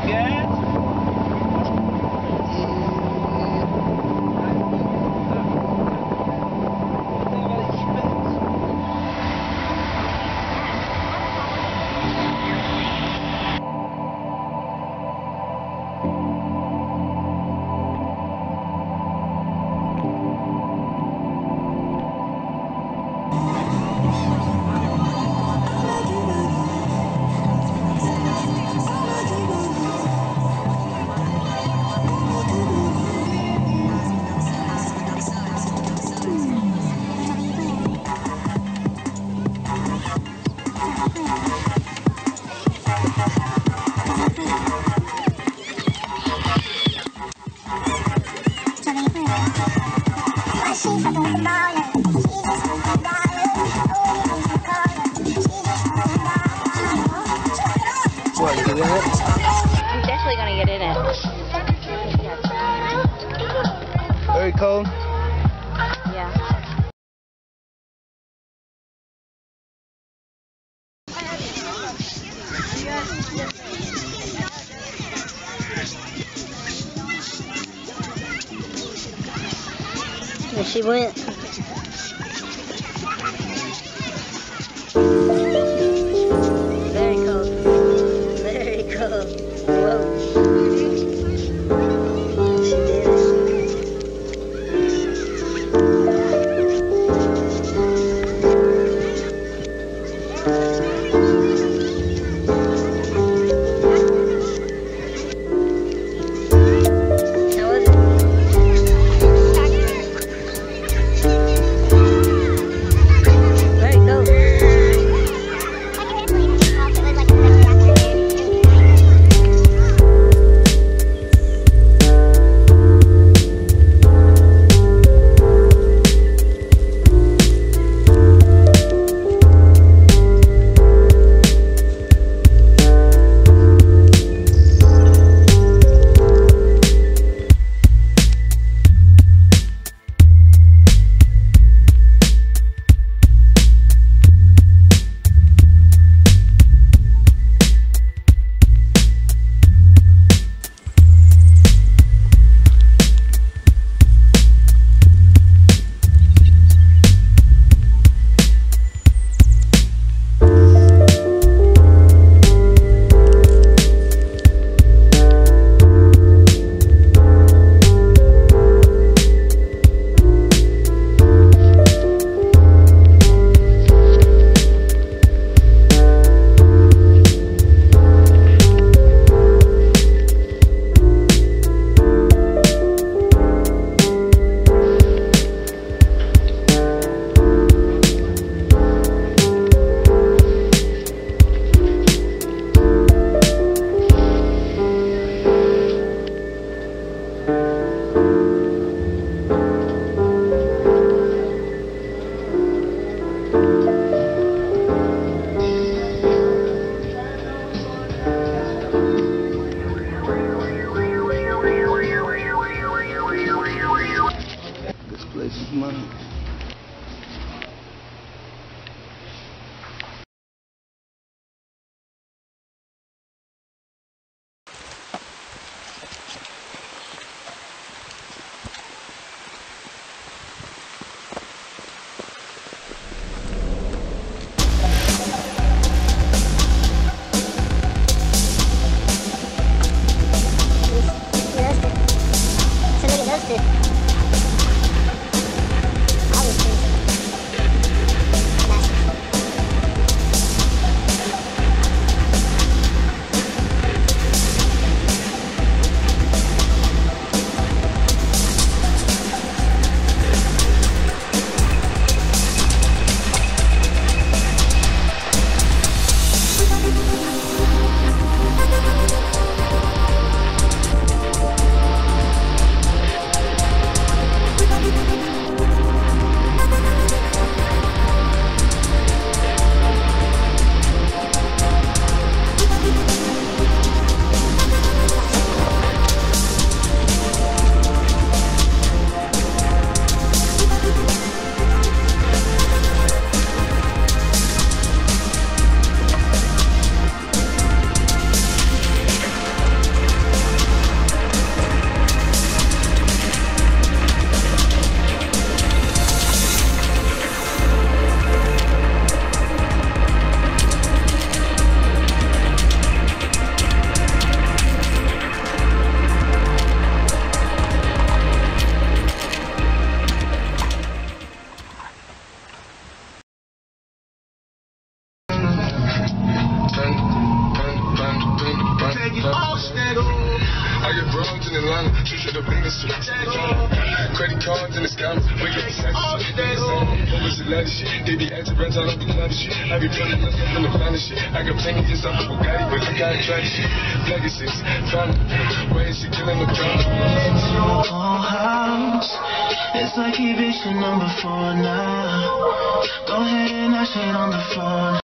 What, get in it? I'm definitely gonna get in it. Very cold. Yeah. There she went. Very cold. Very cold. Whoa. She did it. How was it? Very cold. Take it off, stand up. I get broads in Atlanta, shoot you the business. Credit cards in the scam, we get the what was the latest shit? They be acting rents all over the planet shit. I be putting myself in the planet shit. I got plenty just off the Bugatti, but I got try shit. Legacies, family, where is she killing the drama? Whole house, it's like eviction number 4 now. Go ahead and I shit on the floor.